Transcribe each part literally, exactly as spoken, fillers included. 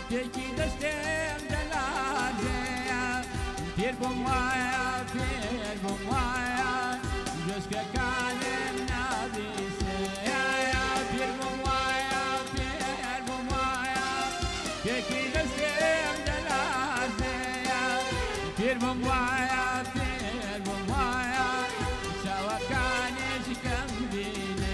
تێکی دەستێم دەلازەیە پێر بۆم وایە پێر بۆم وایە جۆسکەکانم نابیسەیە پێر بۆم وایە پێر بۆم وایە تێکی دەستێم دەلازەیە پێر بۆم وایە پێر بۆم وایە چاوەکانێکی کەم بینێ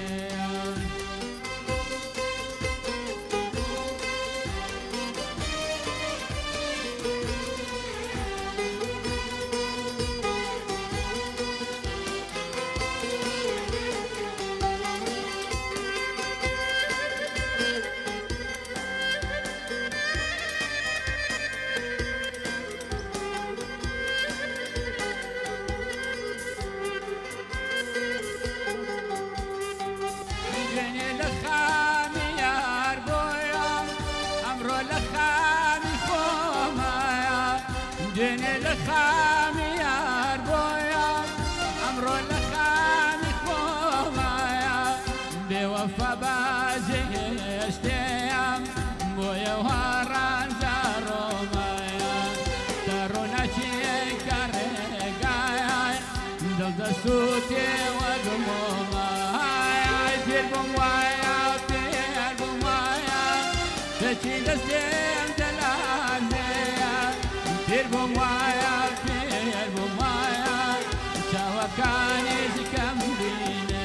دێنێ لە خامی یار بۆیە ئەمڕۆ لە خامی خۆمایە بێوەفا بازێ هێشتێیەم بۆیە هەڕانجا ڕۆمایە کە ڕوونەچێک کە ڕێگایە دڵدەسووتێ وەگمۆمایە پێر بۆم وایە پێر بۆم وایە تێکی دەستێم دەلازەیە پێر بۆم وایە پێر بۆم وایە چاوەکانێکی کەم بینێ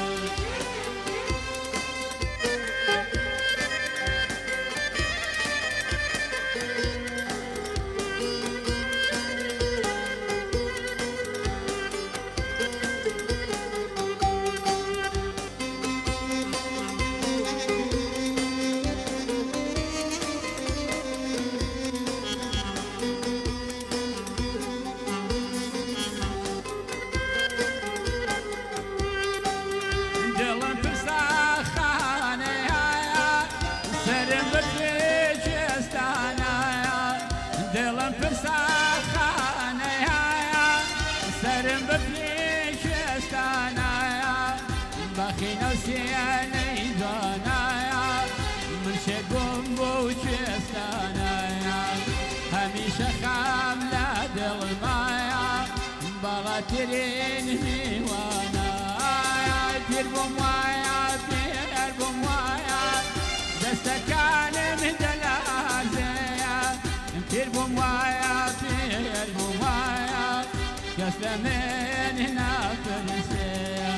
دڵم پرسا خانەیە سەرم بەفری کوێستانایە بەخینە و سێنەی جوانایە من شێت بووم بۆ کوێستانایە هەمیشە خام لە دڵمایە بەڵاترین میوانایە پێر بۆم وایە پێر بۆم وایە دەستەکانم دەلازەیە پێر بۆم وایە پێر بۆم وایە کەس لە من ناپرسێیە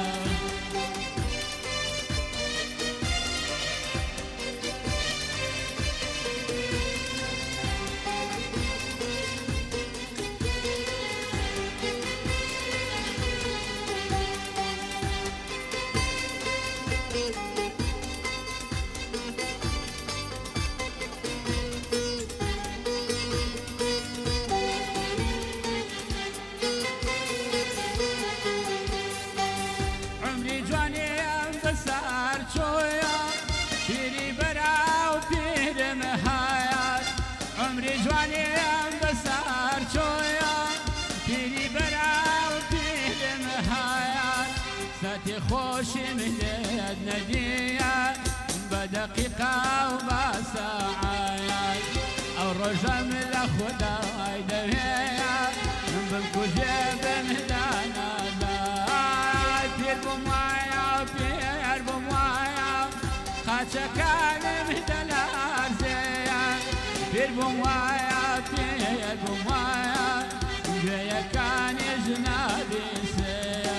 عمری جوانیم بەسەر چۆیە پیری بەراو پیرم هایە سەتی خۆشیم لێت نەدیە بە دەقیقا و بە سەعایە ئەو ڕۆژەم لە خودای دەوێیە من بمکوژێ بمدانەدا پێر بۆم وایە پێر بۆم وایە قاچەکانم دەلارزێیە پێر بۆم وایە پێر بۆم وایە گوێیەکانیش نابیسێیە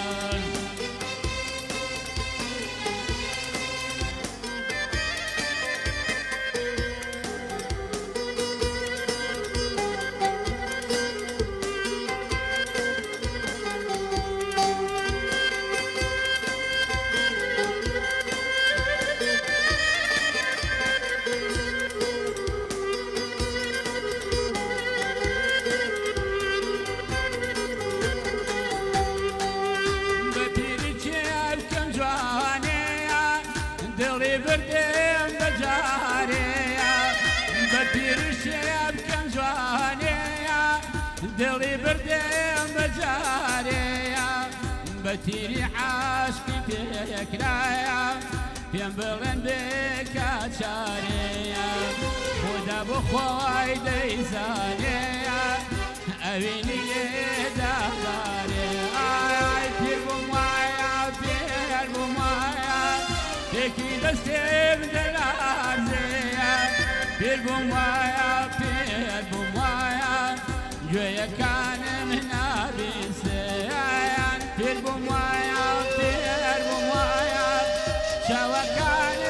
دڵی بردێم بەجارەیە بە پیرشێم کەم جوانەیە دڵی بردێم بەجارەیە بە تیری عاشقی تێکرایە پێم بڵێن بێ کاچارەیە خودە بخۆی دەیزانێ ئەوینی لێدادارێ ئای پیر بووم وایە پێر بووم وایە تێکی دەستێم دەلارزێە پیر بووم وایە پێر بووم وایە گوێیەکانم نابیسێیان پیر بووم وایە پێر بووم وایە چاوەکان